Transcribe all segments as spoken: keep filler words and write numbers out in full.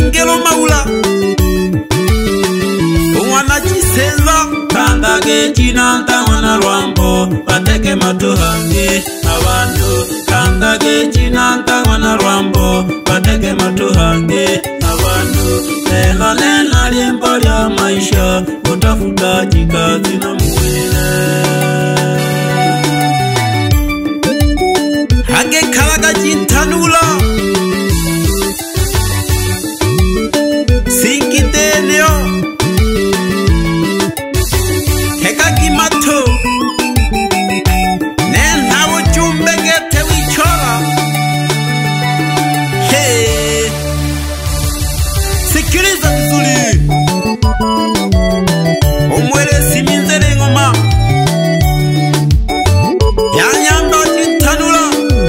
Ningelo maula Wana chisenza Kanda ge chinanta wana rwambo Bateke matuhangi Abantu Kanda ge chinanta wana rwambo Bateke matuhangi Abantu Lela lela limpo ya maisha Utafuta jikazi na mwile Hage kalaga jintanula Sinkite neo Heka gimato Nen hawo jumbe gete wichora Hey Sikiliza vizuri Umwele siminzele ngoma Yanyando jintanula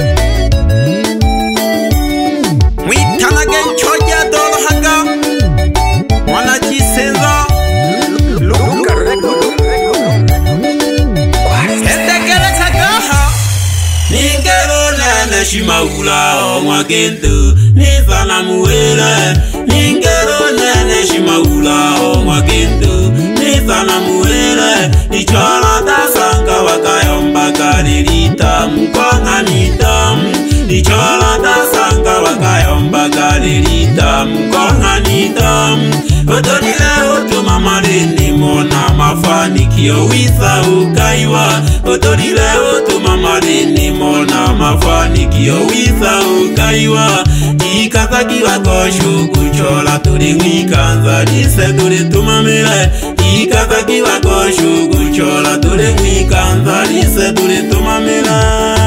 Mwitanage choja dolo haga Wana jisenza Luka reko Hedekele tagaha Ningero nene shimaula Omwa gendu Nizana muwele Ningero nene shimaula Omwa gendu Nizana muwele Nichola dasanga wakayomba kalilita Mkonga nitamu Nichola dasanga wakayomba kalilita Mkonga nitamu Otolile otuma malini mona mafanikio wisa ukaiwa Otolile otuma malini mona mafanikio wisa ukaiwa Ikazaki wakoshu kuchola tuli wikanza lise tuli tumamile Ikazaki wakoshu kuchola tuli wikanza lise tuli tumamile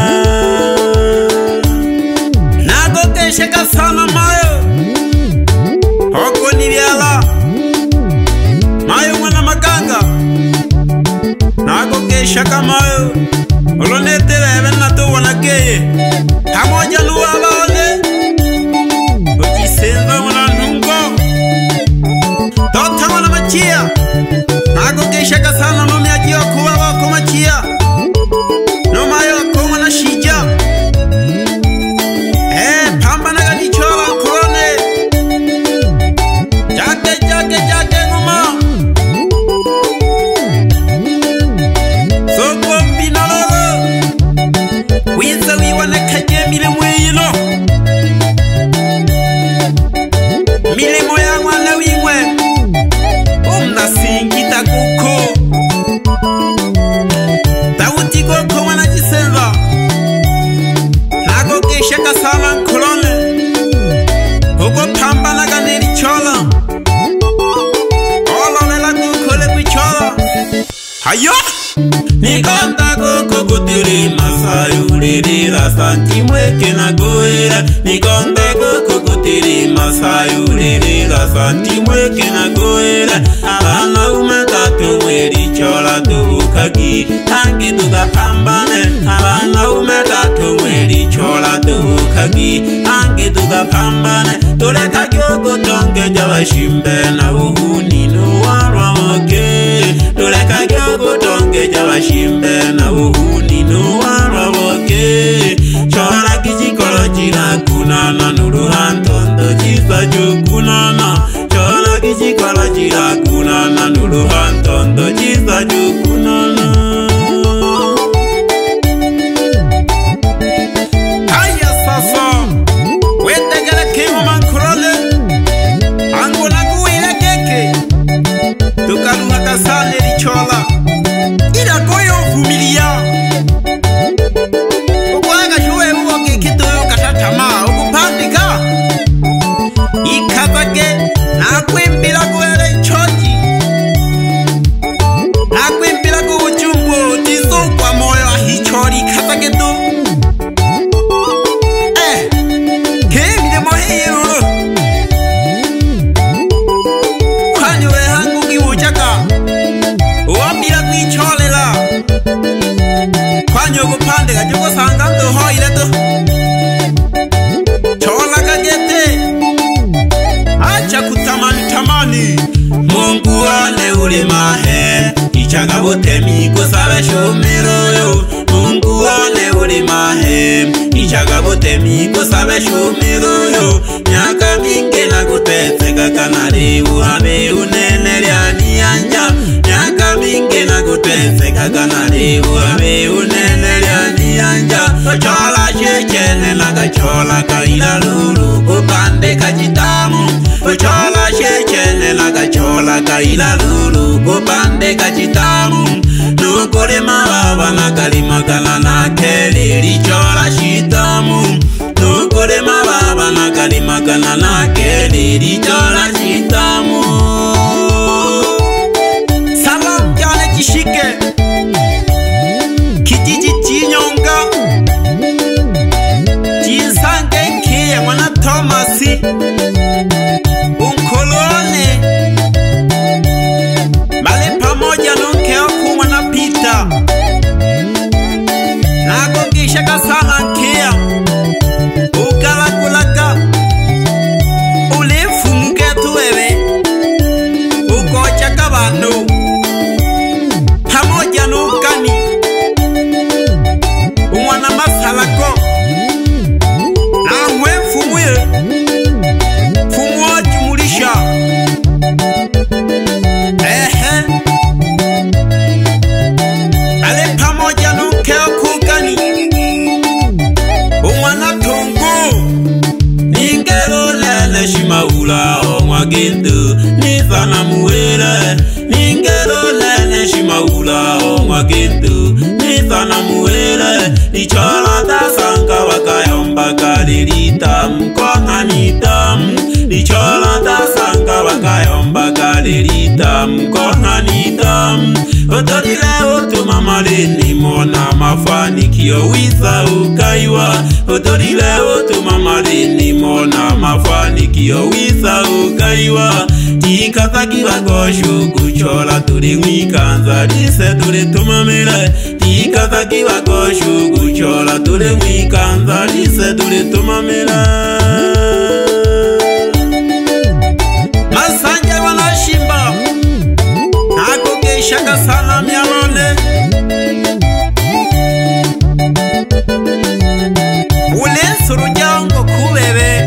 Nago kesheka sana mayo Hoko nivyala Mayo mwana makanga Nago keshaka mayo Olonete bebe nato wanakeye Hamoja luwala ole Ojisenza wana nungo Dota wana machia Nago keshaka sana nomi ajio kuwa wako machia No mayo wako wana shija Eh pamba naga nichola korone Jake jake jake ngoma Soko binalolo Wiza wiwane kaje mile mwilo Mile moya wana wimwe Omna singita kuko Tauti koko wana jisenza Nago keshaka sana nkolone Hugo pamba naga neri chola Olo nela kukole kuchola Hayo Nikonda koko kutiri masayu Lirira santi mweke na goera Nikonda koko kutiri masayu Lirira santi mweke na goera Abana umetatu mweri chola tuhukagi Hangi tuga pambane Abana umetatu mweri chola tuhukagi Hangi tuga pambane Tuleka kyoko tonge jawa shimbe na uhuni nuwarwa moke Tuleka kyoko tonge jawa shimbe na uhuni nuwarwa moke Chola kijikolo jira kunana nuruhantondo jisa jukunana Chola kijikolo jira kunana nuruhantondo jisa jukunana Haya sasa Wetegele kimo mankurole Angona kuwile keke Tukaluha kasane lichola Ila koyo vumilia Ukwaga juwe uo kikito yu katatama Ukupandika Ikazage Na kwimbila kuwele choji Na kwimbila kuwujumbo Tizo kwa moyo ahichori Ikazage tu Eh Kemide mohe yuru Kwani we hangu kiwujaka Uwambila kuicholela Kwani ukupandika Juko sanga mdo hoi leto Chola kagete Acha kutamani tamani Mungu wane ulimahe Ichaga bote miko sabe shumiro yo Mungu wane ulimahe Ichaga bote miko sabe shumiro yo Nyaka mingi na kutete Kuchola shechene la kachola kaila lulu kupande kachitamu Nukuri mababa na kalima kalana keli lichola shitamu Nukuri mababa na kalima kalana keli lichola shitamu Salam jane jishike kijiji chinyonga Jinsange kia mwana Thomasi Unkolone Bale pamoja nunkeo kumwa na Pita Nago gishaka sana nkia Ukala kulaka Ulifu mketu wewe Ukocha kabano Pamoja nukani Umwana masalako Na mwe fumuye Fumuwa jumulisha Ehe Ale pamoja nukeo kukani Umwana tongo Ningero lele shimaula Omwa gindu Nithana muwele Ningero lele shimaula Omwa gindu Nithana muwele Nichola tasanga wakayomba kalirita Mkona nitamu Nichola tasanga wakayomba kalirita Mkona nitamu Otorile otuma malini mona mafanikio wisa ukaiwa Otorile otuma malini mona mafanikio wisa ukaiwa Tikataki wakoshu kuchola tuli mwikanza lise tuli tumamile Tikataki wakoshu kuchola tuli mwikanza lise tuli tumamile Masanja wanashimba Nako geishaka sana mialone Ule suru jango kubebe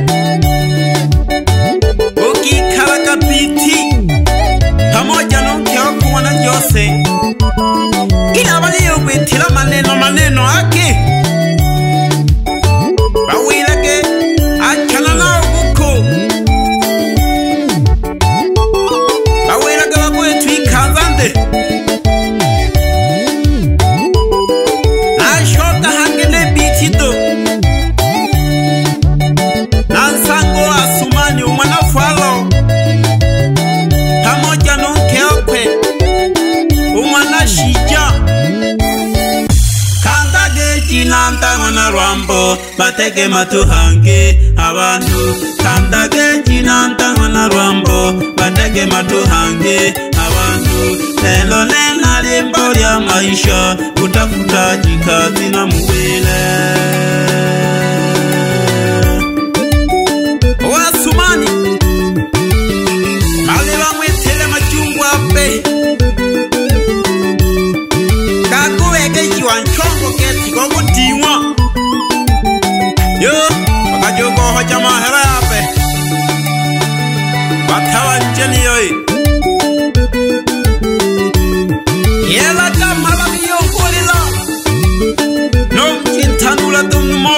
Ukikala kapiti Pamoja nunkeo kumwana Jose Ila wali yubitila maneno maneno haki Bawilage Achana na uguko Bawilage wabuye tuikanzande Nashoka hangene bitido Nansango asumani umwana falo Pamoja nunkeo kwe Umwana shija Kandage jinanta mwana Rwambo Bateke matuhange abantu Kandage jinanta mwana Rwambo Bateke matuhange abantu Lelo lena limbo lya maisha Utafuta jikazi na muwele Wasumani Maliwa mwetele machungu ape Kakuweke jiwa nchongo keti kogu tiwa Yo, wakajogo hoja mahera yape Watawa njeni yoi Yela kamala miyo kulila Nom chintanula dumnumo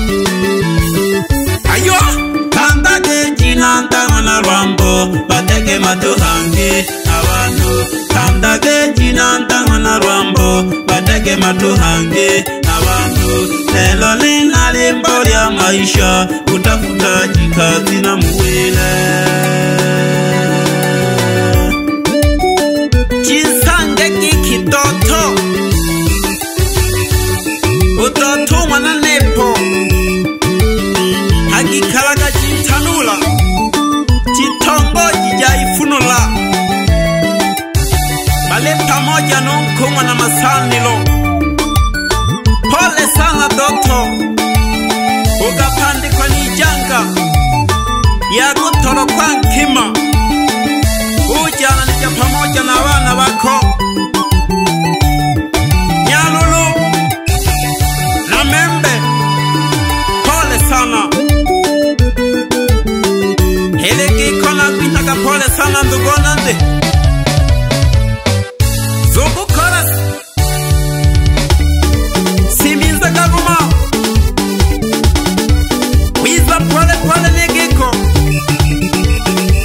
Ayo Kandage jinanta mwana Rwambo Bateke matuhange abantu Kandage jinanta mwana Rwambo Bateke matuhange abantu Lelo lina limbo lya maisha Utafuta jikazi na muwele Jinsange kiki toto Utoto mwana nepo Hagikalaga jintanula Jitongo jijaifunula Bale pamoja nunku mwana masanilo Pole sana doto Ugapandikwa ni janga Ya gutoro kwa nkima Ujana nija pamoja na wana wako Nyalulu Na membe Pole sana Heleki kona kwinaka pole sana ndugonande Zumbu koras Siminza kaguma Wiza pole pole negeko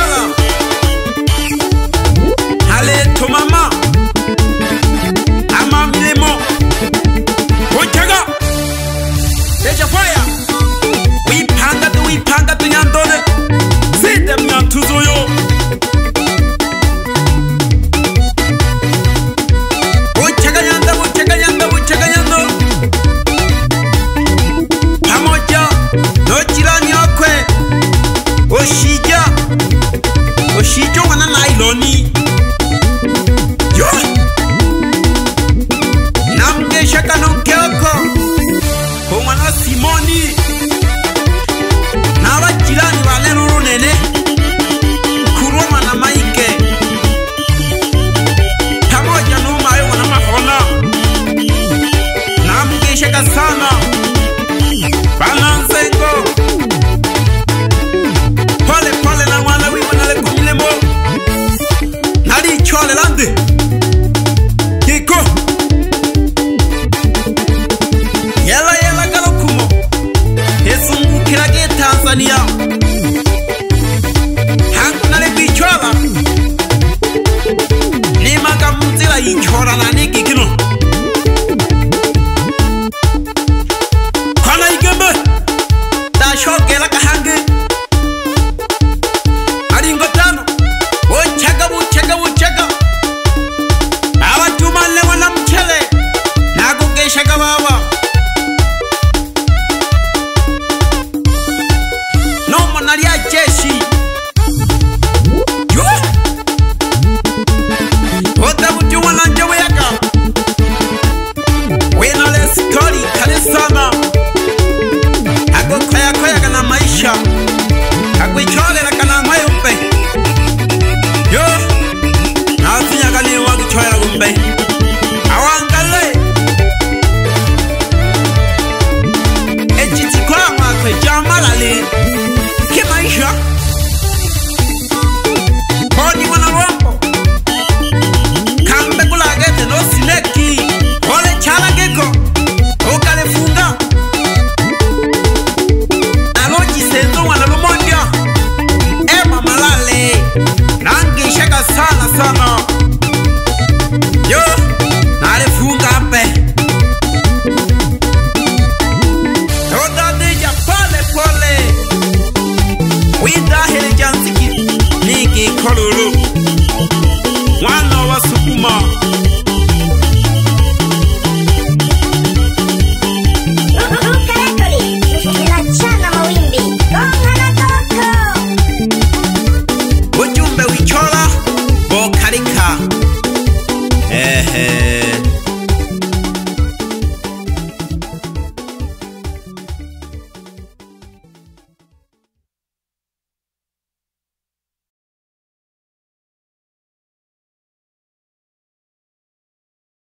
bichwala haleto mama ama milemo Ochaga Deja fire Wipanga tu wipanga tu nyandone Side mnyantuzo yo Ochaga nyanda Ochaga nyanda Ochaga nyanda Pamoja No jirani okwe Oshija Oshijo wana nailoni Yo Namgesha kanonkeoko Kumwana Simoni Naba jirani wale nuru nene Kuroma na maike Pamoja numa yo wana mahona Namgesha kasana Bananzengo Pole pole na wana wiwa nale kumilemo Nali chole lande Kiko Yela yela galokumo Esungu kirage Tanzania Hangu nale bichwala Nimaga mzila ichora na niki kino Kwana igembe Da shoke laka hangi Aringo tano Uchaga uchaga uchaga Awa tumale wana mchele Nago gesha kawawa No manalia jeshi Yo Ota uju wana njewe yaka Wena le skori kare sana Ako kaya kaya kana maisha Ako ichole la kana mayumpe Yo Nasinya kani wangu choya la gumbe Awangale Ejiti kwa mwakwe jamalali Kimaisha Kodi wana rompo Kambe kulagete no sineki Ole chala geko Okale funga Aloji senzo wana lumondia Ema malale Rangi shaka sana sana Yo Nale funga ape Toda deja pole pole Wida hele jansiki Niki kolulu